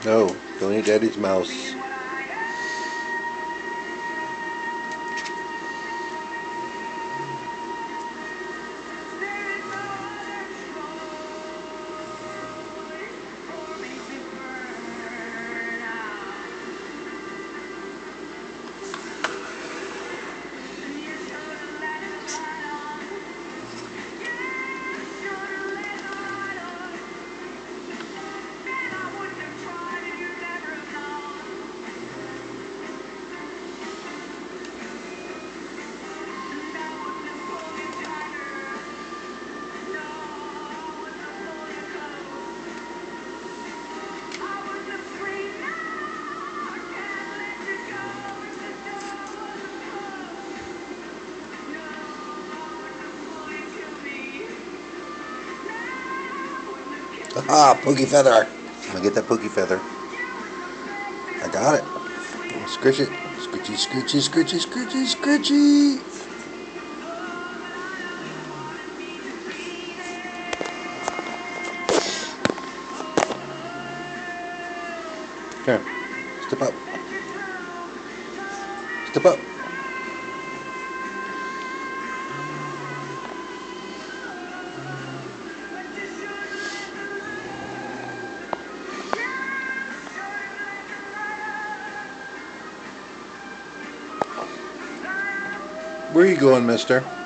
No, don't eat Daddy's mouse. Aha, Pookie Feather. I'm gonna get that Pookie Feather. I got it. Scritch it. Scritchy, scritchy, scritchy, scritchy, scritchy. Here, step up. Step up. Where are you going, mister?